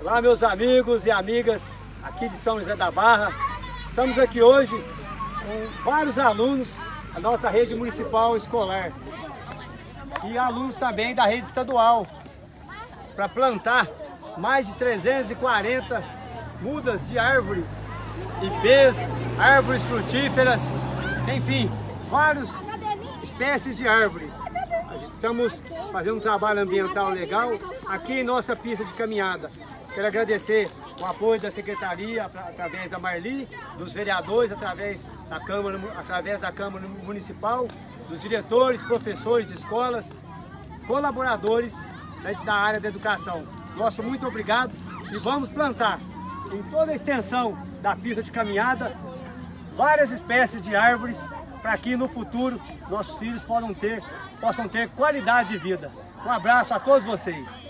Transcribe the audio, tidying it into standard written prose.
Olá, meus amigos e amigas aqui de São José da Barra. Estamos aqui hoje com vários alunos da nossa rede municipal escolar e alunos também da rede estadual para plantar mais de 340 mudas de árvores, ipês, árvores frutíferas, enfim, várias espécies de árvores. Estamos fazendo um trabalho ambiental legal aqui em nossa pista de caminhada. Quero agradecer o apoio da Secretaria, através da Marli, dos vereadores, através da Câmara Municipal, dos diretores, professores de escolas, colaboradores da área da educação. Nosso muito obrigado e vamos plantar em toda a extensão da pista de caminhada várias espécies de árvores para que no futuro nossos filhos possam ter qualidade de vida. Um abraço a todos vocês.